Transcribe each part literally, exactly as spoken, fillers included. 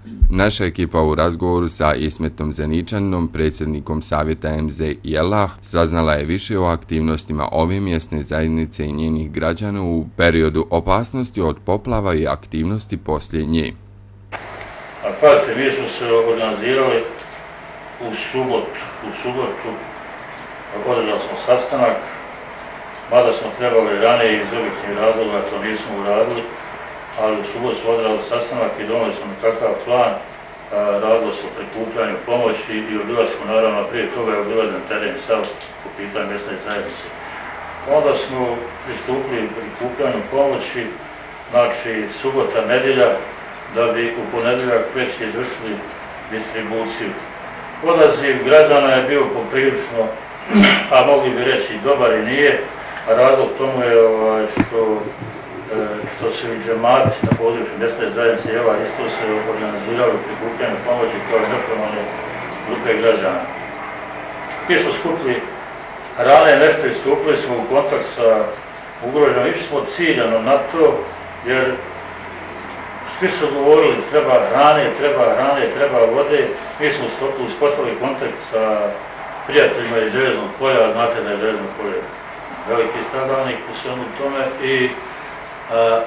Naša ekipa u razgovoru sa Ismetom Zeničaninom, predsjednikom Savjeta M Z Jelah, saznala je više o aktivnostima ove mjesne zajednice i njenih građana u periodu opasnosti od poplava i aktivnosti poslije nje. A pazite, mi smo se organizirali u subotu, u subotu održali smo sastanak, mada smo trebali ranije iz objektivnih razloga, to nismo uradili, ali u subotu smo održali sastanak i donijeli smo nekakav plan, radilo se o prikupljanju pomoći i obilasku, naravno, prije toga je obilažen teren sav po pitanju mjesne zajednice. Onda smo pristupili prikupljanju pomoći, znači subota, nedjelja, da bi u ponedjeljak već izvršili distribuciju. Odaziv građana je bio poprilično, a mogli bi reći dobar i nije, a razlog tomu je ovaj, što, što su i džemati na području mjesne zajednice Jelah isto se organizirali u prikupljanju pomoći kao neformalne grupe građana. Mi smo skupili hrane, nešto i stupili smo u kontakt sa ugroženom, išli smo ciljano na to, jer svi su govorili treba hrane, treba hrane, treba vode. Mi smo uspostavili kontakt sa prijateljima iz Željeznog polja, znate da je Željezno polje veliki stradalnik u svemu tome i a,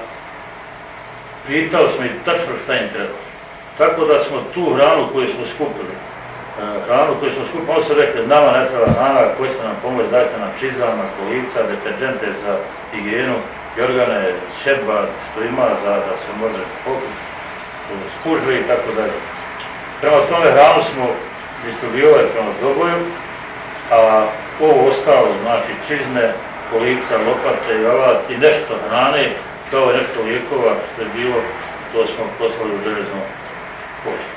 pitali smo i tačno šta im treba. Tako da smo tu hranu koju smo skupili, a, hranu koju smo skupili, oni su rekli nama ne treba hrana, koji će nam pomoći, dajte nam čizama, kolica, deterđente za higijenu, jorgane, šeba, što ima za da se može pokriti, spužve i tako dalje. Prema tome hranu smo distribuirali prema Doboju, a ovo ostalo, znači čizme, kolica, lopate i alat i nešto hrane, kao i nešto lijekova što je bilo, to smo poslali u Željezno polje.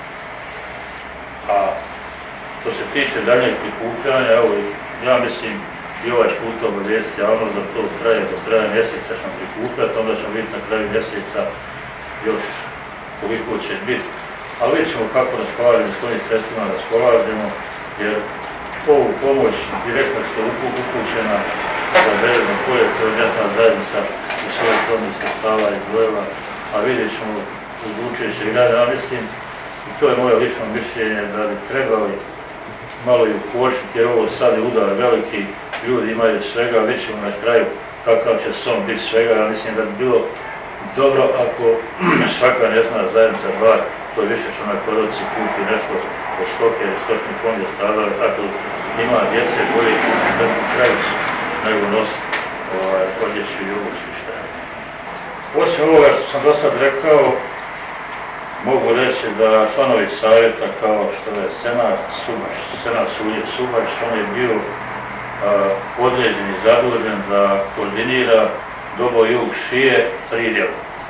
A što se tiče daljnjeg prikupljanja, evo, ja mislim i ovaj put obavijesti javnost da to traje do kraja mjeseca ćemo prikupljati, onda ćemo vidjeti na kraju mjeseca još koliko će biti. Ali vidjet ćemo kako raspolažemo, s kojim sredstvima raspolažemo, jer ovu pomoć direktno što je upućena za Željezno polje, to je mjesna zajednica u svojoj formi sredstava i brojeva, a vidjet ćemo odlučujući građana. Mislim, i to je moje lično mišljenje, da bi trebali malo i ukočiti, jer ovo sad je udar veliki, ljudi imaju svega, vidjet ćemo na kraju kakav će som biti svega. Ja mislim da bi bilo dobro ako svaka mjesna zajednica bar, to je više što na Koroci kupi nešto od stoke, stočni fond je stradali, ako ima djece bolje kupiti na kraju nego nositi ovaj, odjeću i obuću i šta. Osim ovoga što sam do sad rekao, mogu reći da članovi savjeta kao što je Senat Subaš, Senat Sulje Subaš, on je bio a, određen i zadužen da koordinira Doboj jug šije pridjel.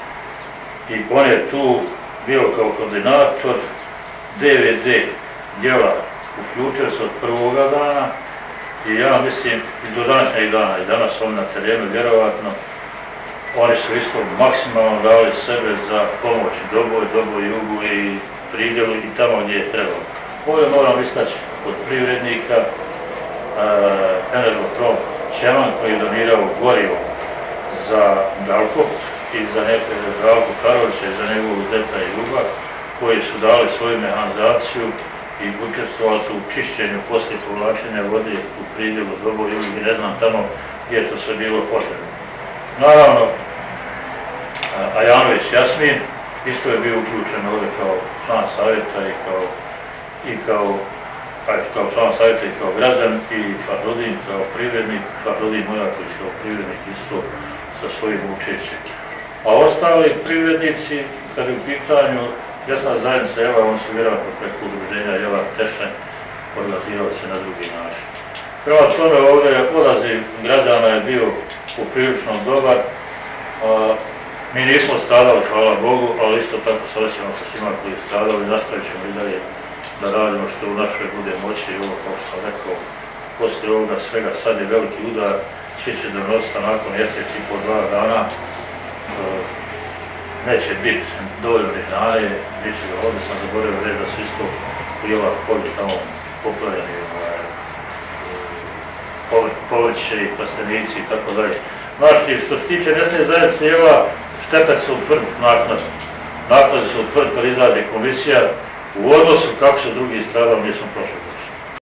I on je tu bio kao koordinator, D V D djela uključio se od prvoga dana i ja mislim i do današnjeg dana i danas on na terenu vjerovatno oni su isto maksimalno dali sebe za pomoć Doboj, Doboj jugu i pridjelu i tamo gdje je trebalo. Ovdje moram istaći od privrednika uh, Energoprom Čeman koji je donirao gorivo za Dalko i za neke Dalko Karovića i za njegovu zeta i Ljuba, koji su dali svoju mehanizaciju i učestvovali su u čišćenju poslije povlačenja vode u pridjelu Doboj jugu i ne znam tamo gdje je to sve bilo potrebno. Naravno, Ajanović Jasmin isto je bio uključen ovdje kao član savjeta i kao, i kao, ajde, kao član savjeta i kao građan i Fahrudin kao privrednik, Fahrudin Mojaković kao privrednik isto sa svojim učešćem. A ostali privrednici, kad je u pitanju mjesna zajednica Jelah, on su vjerojatno preko udruženja Jelah Tešnje organizirali se na drugi način. Prema tome ovdje odaziv građana je bio poprilično dobar. A, mi nismo stradali, hvala Bogu, ali isto tako se osjećamo sa svima koji je stradali, nastavit ćemo i dalje da radimo što u našoj bude moći i ovo, kao sam rekao, poslije ovoga svega sad je veliki udar, svi će donositi nakon mjesec i po dva dana, a, neće biti dovoljno ni hrane, bit će ga ovdje, sam zaboravio reći da su isto u Jelah polju tamo poplavljeni povrće i plastenici i tako dalje. Znači, što se tiče mjesne zajednice Jelah, šteta se utvrditi naknadno. nakon se utvrditi kad izađe komisija u odnosu kako se drugi stradali, mi smo prošli.